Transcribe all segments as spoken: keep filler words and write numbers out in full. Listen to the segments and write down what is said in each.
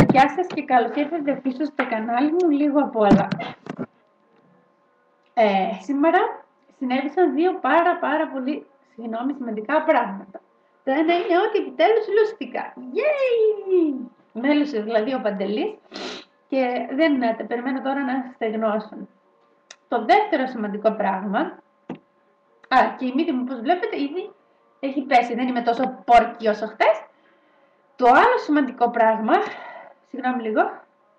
Γεια σας και καλώς ήρθατε πίσω στο κανάλι μου Λίγο Απ' Όλα. Ε, σήμερα συνέβησαν δύο πάρα πάρα πολύ, συγγνώμη, σημαντικά πράγματα. Το ένα είναι ότι επιτέλους λούστηκα. Yay! Με έλουσε δηλαδή ο Παντελής και δεν είναι, τα περιμένω τώρα να στεγνώσουν. Το δεύτερο σημαντικό πράγμα, α, και η μύτη μου όπως βλέπετε ήδη έχει πέσει, δεν είμαι τόσο πόρκη όσο χτες. Το άλλο σημαντικό πράγμα, συγγνώμη λίγο,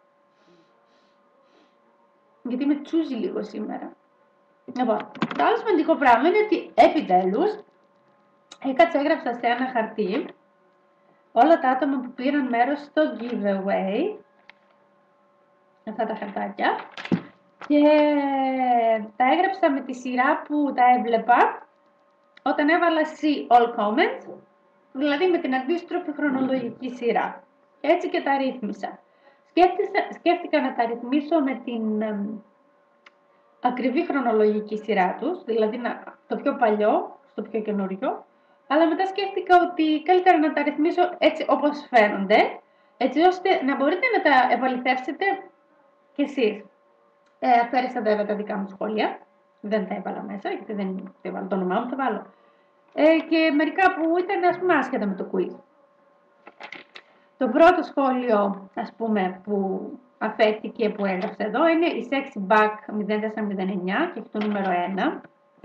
γιατί με τσούζει λίγο σήμερα. Λοιπόν, το άλλο σημαντικό πράγμα είναι ότι επιτέλους έκατσα, έγραψα σε ένα χαρτί όλα τα άτομα που πήραν μέρος στο giveaway, αυτά τα χαρτάκια, και τα έγραψα με τη σειρά που τα έβλεπα όταν έβαλα see all comments, δηλαδή με την αντίστροφη χρονολογική σειρά. Έτσι και τα ρύθμισα. Σκέφτηκα, σκέφτηκα να τα ρυθμίσω με την ε, ακριβή χρονολογική σειρά τους, δηλαδή να, το πιο παλιό στο πιο καινούριο, αλλά μετά σκέφτηκα ότι καλύτερα να τα ρυθμίσω έτσι όπως φαίνονται, έτσι ώστε να μπορείτε να τα επαληθεύσετε κι εσείς. Ε, αφαίρεσα βέβαια τα δικά μου σχόλια, δεν τα έβαλα μέσα, γιατί δεν έβαλα το όνομά μου, θα βάλω. Ε, και μερικά που ήταν, ας πούμε, άσχετα με το quiz. Το πρώτο σχόλιο, ας πούμε, που αφέθηκε, που έγραψε εδώ, είναι η Sexy Back μηδέν τέσσερα μηδέν εννιά και έχει το νούμερο ένα.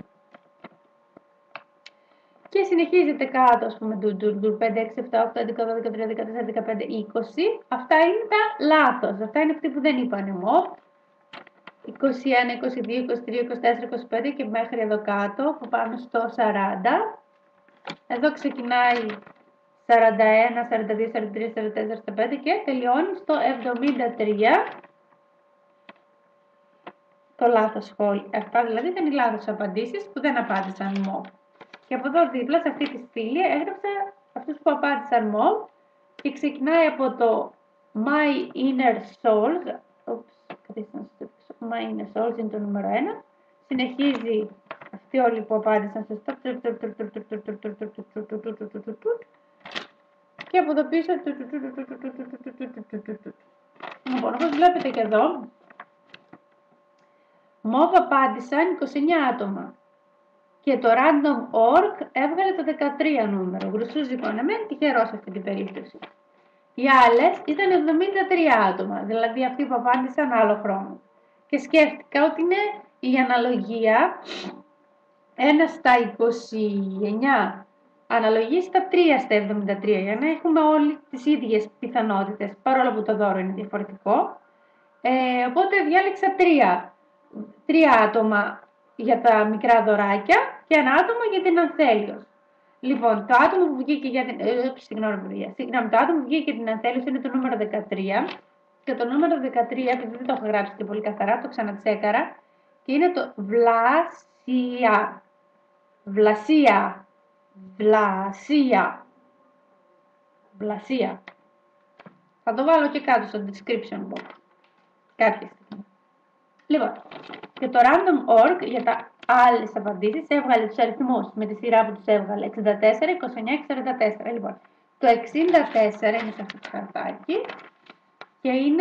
Και συνεχίζεται κάτω, ας πούμε, πέντε, έξι, επτά, οκτώ, έντεκα, δώδεκα, τρία, δεκατέσσερα, δεκαπέντε, είκοσι. Αυτά είναι τα λάθος. Αυτά είναι αυτοί που δεν είπαν μου. είκοσι ένα, είκοσι δύο, είκοσι τρία, είκοσι τέσσερα, είκοσι πέντε και μέχρι εδώ κάτω, που πάμε στο σαράντα. Εδώ ξεκινάει σαράντα ένα, σαράντα δύο, σαράντα τρία, σαράντα τέσσερα, σαράντα πέντε και τελειώνει στο εβδομήντα τρία. Το λάθος σχόλιο. Αυτά δηλαδή ήταν οι λάθος απαντήσεις που δεν απάντησαν μου. Και από εδώ δίπλα σε αυτή τη στήλη έγραψα αυτούς που απάντησαν μου και ξεκινάει από το My Inner Souls. Oops, My Inner Souls είναι το νούμερο ένα. Συνεχίζει αυτοί όλοι που απάντησαν σωστά. Και από εδώ πίσω. Λοιπόν, όπως βλέπετε και εδώ, μόβ απάντησαν είκοσι εννιά άτομα. Και το Random τελεία org έβγαλε το δεκατρία νούμερο. Γρουσούζικο ανεμένει, τυχερό σε αυτή την περίπτωση. Οι άλλες ήταν εβδομήντα τρία άτομα, δηλαδή αυτοί που απάντησαν άλλο χρόνο. Και σκέφτηκα ότι είναι η αναλογία ένα στα είκοσι εννιά αναλογεί στα τρία στα εβδομήντα τρία, για να έχουμε όλοι τις ίδιες πιθανότητες, παρόλο που το δώρο είναι διαφορετικό. Ε, οπότε διάλεξα τρία, τρία άτομα για τα μικρά δωράκια και ένα άτομο για την Ανθέλιος. Λοιπόν, το άτομο που βγήκε για την, ε, συγγνώμη, συγγνώμη, το άτομο που βγήκε για την Ανθέλιος είναι το νούμερο δεκατρία. Και το νούμερο δεκατρία, επειδή δεν το έχω γράψει και πολύ καθαρά, το ξανατσέκαρα, και είναι το Βλάσια. Βλασία. Βλασία. Βλασία. Θα το βάλω και κάτω στο description box. Κάποια στιγμή. Λοιπόν, και το Random τελεία org για τα άλλες απαντήσεις έβγαλε τους αριθμούς με τη σειρά που τους έβγαλε εξήντα τέσσερα, είκοσι εννιά και σαράντα τέσσερα. Λοιπόν, το εξήντα τέσσερα είναι σε αυτό το χαρτάκι και είναι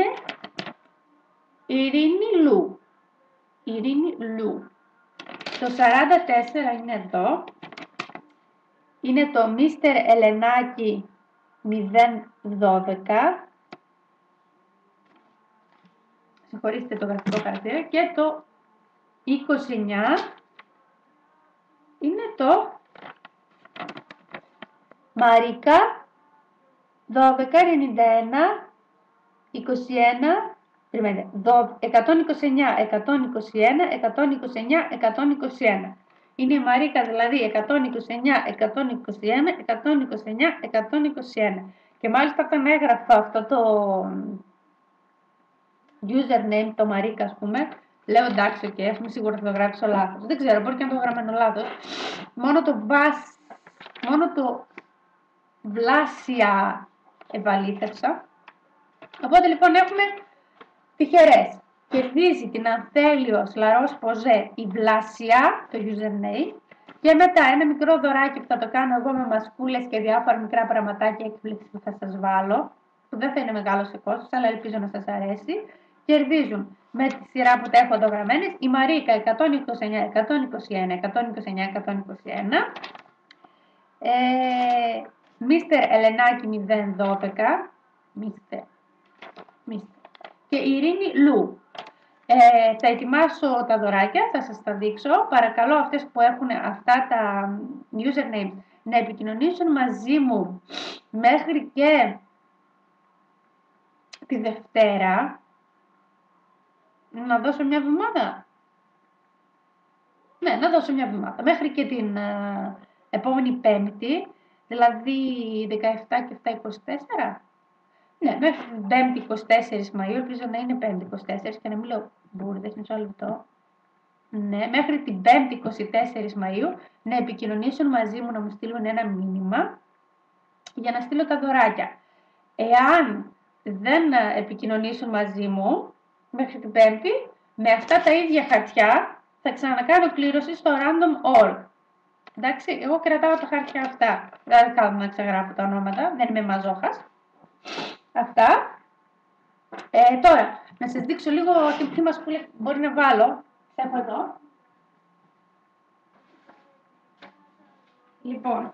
η Ειρήνη Λου. Ειρήνη Λου. Το σαράντα τέσσερα είναι εδώ. Είναι το Μίστερ Ελενάκη μηδέν δώδεκα. Συγχωρήστε το γραφικό χαρακτήρα. Και το είκοσι εννιά είναι το Μαρίκα δώδεκα ενενήντα ένα είκοσι ένα εκατόν είκοσι εννιά, εκατόν είκοσι ένα, εκατόν είκοσι εννιά, εκατόν είκοσι ένα. Είναι η Μαρίκα δηλαδή εκατόν είκοσι εννιά, εκατόν είκοσι ένα, εκατόν είκοσι εννιά, εκατόν είκοσι ένα. Και μάλιστα όταν έγραφα αυτό το username, το Μαρίκα ας πούμε, λέω εντάξει, ok, ας πούμε σίγουρα θα το γράψω λάθος. Δεν ξέρω, μπορεί και να το γραμμένο λάθος. Μόνο το Βας, μόνο το Βλάσια επαλήθευσα. Οπότε λοιπόν έχουμε τυχερές. Κερδίζει την Ανθέλιος Λαρός Ποζέ η Βλάσια, το username. Και μετά ένα μικρό δωράκι που θα το κάνω εγώ με μασκούλες και διάφορα μικρά πραγματάκια έκπληξη που θα σας βάλω. που δεν θα είναι μεγάλο σε κόστος, αλλά ελπίζω να σας αρέσει. Κερδίζουν με τη σειρά που τα έχω εδώ γραμμένες η Μαρίκα εκατόν είκοσι εννιά, εκατόν είκοσι ένα, εκατόν είκοσι εννιά, εκατόν είκοσι ένα, ε, Μίστερ Ελενάκη μηδέν δώδεκα, Μίστερ, Μίστερ, και η Ειρήνη Λου. Ε, θα ετοιμάσω τα δωράκια, θα σας τα δείξω. Παρακαλώ αυτές που έχουν αυτά τα usernames να επικοινωνήσουν μαζί μου μέχρι και τη Δευτέρα. Να δώσω μια εβδομάδα. Ναι, να δώσω μια εβδομάδα. Μέχρι και την ε, επόμενη Πέμπτη, δηλαδή δεκαεπτά και επτά είκοσι τέσσερα. Ναι, μέχρι την Πέμπτη είκοσι τέσσερις Μαΐου, ελπίζω να είναι Πέμπτη είκοσι τέσσερα και να μην λέω μπούρδες, μισό λεπτό. Ναι, μέχρι την Πέμπτη είκοσι τέσσερις Μαΐου να επικοινωνήσουν μαζί μου, να μου στείλουν ένα μήνυμα για να στείλω τα δωράκια. Εάν δεν επικοινωνήσουν μαζί μου μέχρι την Πέμπτη, με αυτά τα ίδια χαρτιά θα ξανακάνω κλήρωση στο random org. Εντάξει, εγώ κρατάω τα χαρτιά αυτά. Δεν κάνω να ξεγράφω τα ονόματα, δεν είμαι μαζόχας. Αυτά. Ε, τώρα, να σας δείξω λίγο τι, τι μασκούλες μπορεί να βάλω. Έχω εδώ. Λοιπόν,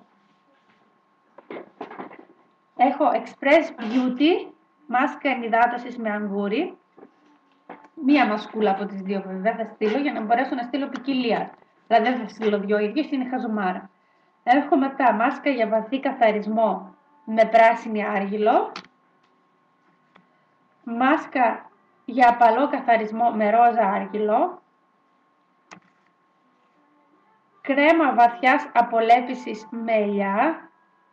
έχω Express Beauty, μάσκα ενυδάτωσης με αγγούρι. Μία μασκούλα από τις δύο βέβαια θα στείλω για να μπορέσω να στείλω ποικιλία. Δηλαδή δεν θα στείλω δυο ίδιες, είναι χαζομάρα. Έχω μετά μάσκα για βαθύ καθαρισμό με πράσινη άργυλο. Μάσκα για απαλό καθαρισμό με ρόζα άργυλο. Κρέμα βαθιάς απολέπισης με ελιά.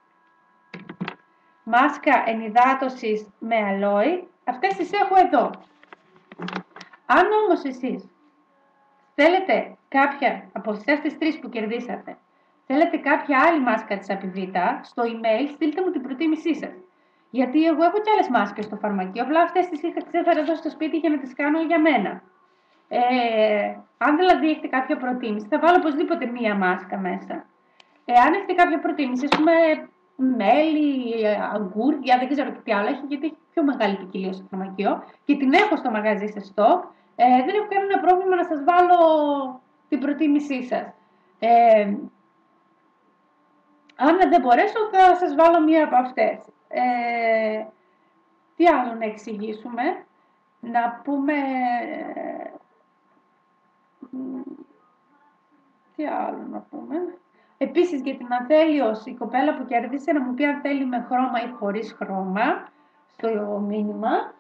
Μάσκα ενυδάτωσης με αλόι. Αυτές τις έχω εδώ. Αν όμως εσείς θέλετε κάποια από αυτές τις τρεις που κερδίσατε, θέλετε κάποια άλλη μάσκα της Απιβίτα, στο email στείλτε μου την προτίμησή σας. Γιατί εγώ έχω και άλλες μάσκες στο φαρμακείο, απλά αυτές τις είχα, τις έφερα εδώ στο σπίτι για να τις κάνω για μένα. Ε, αν δηλαδή έχετε κάποια προτίμηση, θα βάλω οπωσδήποτε μία μάσκα μέσα. Εάν έχετε κάποια προτίμηση, ας πούμε μέλι, αγκούρια, δεν ξέρω τι άλλο έχει, γιατί έχει πιο μεγάλη ποικιλία στο φαρμακείο και την έχω στο μαγαζί σε στόκ, ε, δεν έχω κανένα πρόβλημα να σας βάλω την προτίμησή σας. Ε, αν δεν μπορέσω, θα σας βάλω μία από αυτές. Ε, τι άλλο να εξηγήσουμε, να πούμε... Τι άλλο να πούμε. Επίσης για την Αθέλιος, η κοπέλα που κέρδισε να μου πει αν θέλει με χρώμα ή χωρίς χρώμα στο μήνυμα.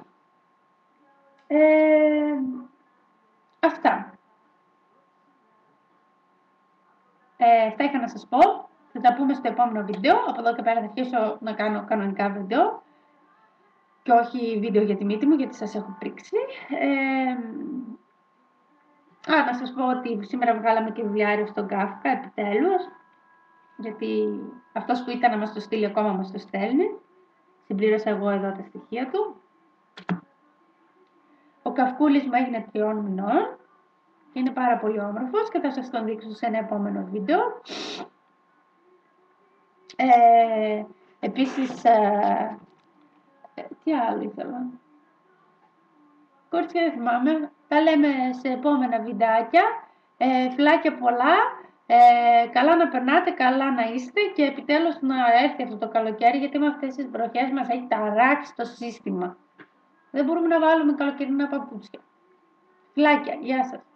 Ε, αυτά. Ε, αυτά είχα να σας πω. Θα τα πούμε στο επόμενο βίντεο. Από εδώ και πέρα θα αρχίσω να κάνω κανονικά βίντεο και όχι βίντεο για τη μύτη μου, γιατί σας έχω πρίξει. Ε, Α, να σας πω ότι σήμερα βγάλαμε και βιβλιάριο στον Κάφκα, επιτέλους, γιατί αυτός που ήταν να μας το στείλει ακόμα μας το στέλνει. Συμπλήρωσα εγώ εδώ τα στοιχεία του. Ο Καυκούλης μου έγινε τριών μηνών. Είναι πάρα πολύ όμορφος και θα σας τον δείξω σε ένα επόμενο βίντεο. Ε, επίσης, ε, τι άλλο ήθελα. Κορίτσια, δεν θυμάμαι. Τα λέμε σε επόμενα βιντεάκια. Ε, φιλάκια πολλά. Ε, καλά να περνάτε, καλά να είστε και επιτέλους να έρθει αυτό το καλοκαίρι, γιατί με αυτές τις βροχές μας έχει ταράξει το σύστημα. Δεν μπορούμε να βάλουμε καλοκαιρινά παπούτσια. Φιλάκια, γεια σας.